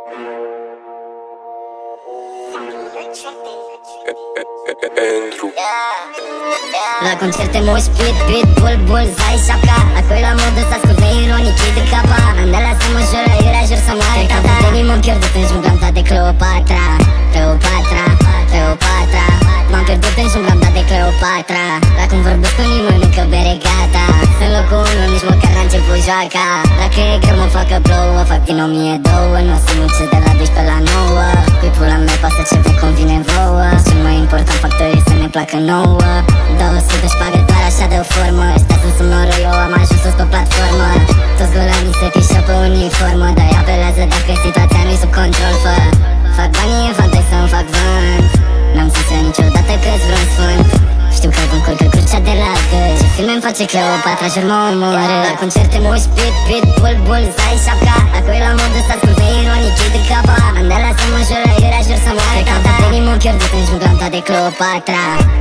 La concerte mosh pit, bull, zai, șapca. Acolo la modă să asculte ironic, de capa. Am de la să mă jură, iurea jur să moare capa. M-am pierdut în jungla, am dat de Cleopatra. M-am pierdut în jungla, am dat de Cleopatra. La cum vorbesc cu nimeni, încă bere gata. Sunt locul 1, nici măcar n-a început joaca. Dacă e greu mă facă plouă, fac din 1002. Nu o să muncesc de la 12 la 9. Cui pula mea pasă ce vă convine vouă. Cel mai important factor e să ne placă nouă. 200 și pagă doar așa de o formă. Ăștia sunt sonoră, eu am ajuns sus pe platformă. Toți golanii se pișă pe uniformă, dar apelează dacă situația nu-i sub control. Fac banii în fante să-mi fac vânt. N-am zis eu niciodată că-s vreun sfânt. Știu că vă încurcă crucea de la gât. Ce filme-mi face Cleopatra, jur mă omoră. La concerte mosh pit, bull, zai, șapca. Acolo la modă să asculte ironic, de capa. Am de la să mă jură, iurea jur să moare capa. M-am pierdut în jungla, am dat de Cleopatra.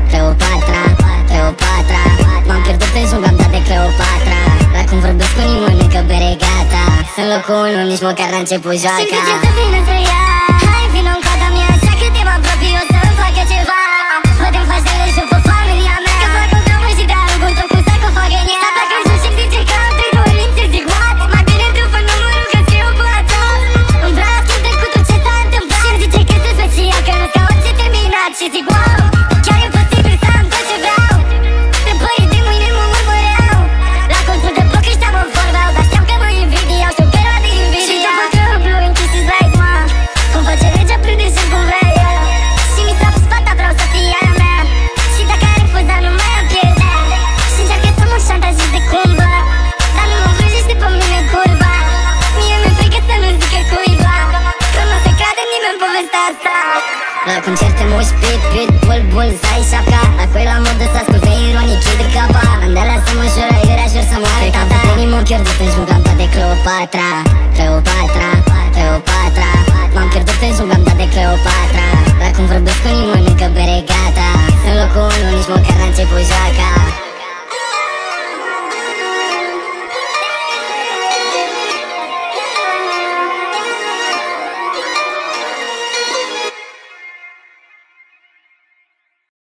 M-am pierdut în jungla, am dat de Cleopatra. La cum vorbesc cu nimeni, încă bere gata. Sunt locul 1, nici măcar n-a început joaca. Și zice să vină să ia. Hai vină în coada mea, așa că te mă apropii, o să-mi facă ceva. Vă-te-mi faci de leșă pe familia mea. Că fac o dramă și de arunc un cu să fac în ea. Să plecă jos și-mi zice că am trei să zic what. Mai bine după numărul că scriu pe WhatsApp. Îmi vreau schimbe cu tot ce s-a întâmplat. Și-mi zice că sunt special, că nu-s ca orice terminat. Și zic wow, chiar e posibil să am tot ce vreau. Întrebării de mâine mă murmureau. La colțul de bloc ăștia mă vorbeau, dar știam că mă invidiau. Știu că era de invidia. Și după că blue închis is like ma. Cum face legea prinde și cum vrea ea. Și mi s-a pus fata, vreau să fie aia mea. Și dacă ai refuzat nu mai am pierdea. Și încearcă să mă șantajezi de cumva, dar nu mă vrăjește pe mine curva. Mie mi-e frică să nu zică cuiva că nu se crede nimeni povestea asta. La concerte mosh pit, bull, zai, șapca. Acolo la modă să asculte ironic, de capa. Am de la să mă jură, iurea jur să moare capa. M-am pierdut în jungla, am dat de Cleopatra.